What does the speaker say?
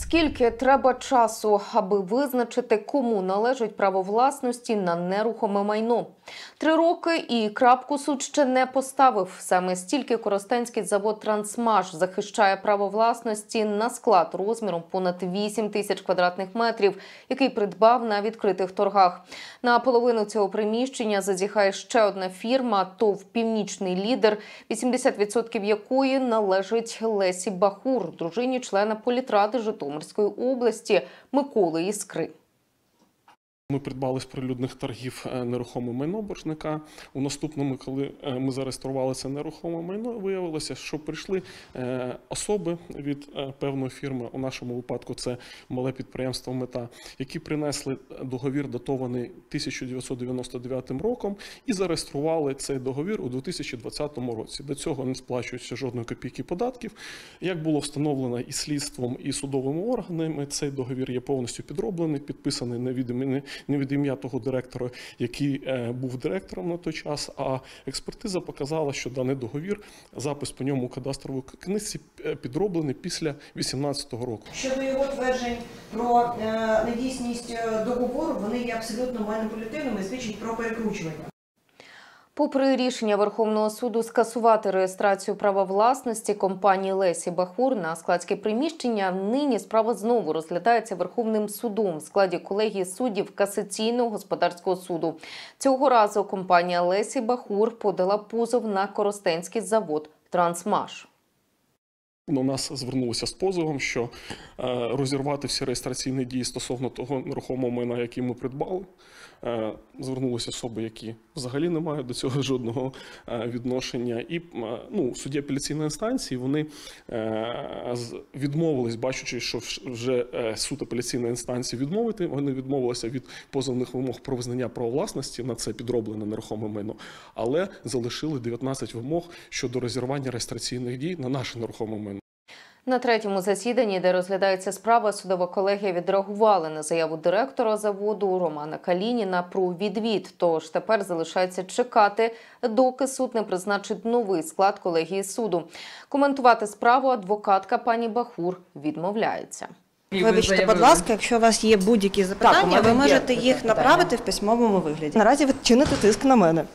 Скільки треба часу, аби визначити, кому належить право власності на нерухоме майно? 3 роки і крапку суд ще не поставив. Саме стільки коростенський завод «Трансмаш» захищає право власності на склад розміром понад 8 тисяч квадратних метрів, який придбав на відкритих торгах. На половину цього приміщення зазіхає ще одна фірма – ТОВ «Північний лідер», 80% якої належить Лесі Бахур, дружині члена політради Житомирської області Миколи Іскри. Ми придбали з прилюдних торгів нерухоме майно боржника. У наступному, коли ми зареєстрували це нерухоме майно, виявилося, що прийшли особи від певної фірми, у нашому випадку це мале підприємство «Мета», які принесли договір, датований 1999 роком, і зареєстрували цей договір у 2020 році. До цього не сплачується жодної копійки податків. Як було встановлено і слідством, і судовими органами, цей договір є повністю підроблений, підписаний не від ім'я того директора, який був директором на той час, а експертиза показала, що даний договір, запис по ньому у кадастровій книзі підроблений після 2018 року. Щодо його тверджень про недійсність договору, вони є абсолютно маніпулятивними і свідчать про перекручування. Попри рішення Верховного суду скасувати реєстрацію права власності компанії Лесі Бахур на складське приміщення, нині справа знову розглядається Верховним судом в складі колегії суддів Касаційного господарського суду. Цього разу компанія Лесі Бахур подала позов на коростенський завод «Трансмаш». До нас звернулися з позовом, що розірвати всі реєстраційні дії стосовно того нерухомого майна, який ми придбали. Звернулися особи, які взагалі не мають до цього жодного відношення. І судді апеляційної інстанції, вони відмовились, бачачи, що вже суд апеляційної інстанції відмовити, вони відмовилися від позовних вимог про визнання права власності на це підроблене нерухоме майно, але залишили 19 вимог щодо розірвання реєстраційних дій на наше нерухоме майно. На третьому засіданні, де розглядається справа, судова колегія відреагувала на заяву директора заводу Романа Калініна про відвід. Тож тепер залишається чекати, доки суд не призначить новий склад колегії суду. Коментувати справу адвокатка пані Бахур відмовляється. Вибачте, будь ласка, якщо у вас є будь-які запитання, ви можете їх направити в письмовому вигляді. Наразі ви чините тиск на мене.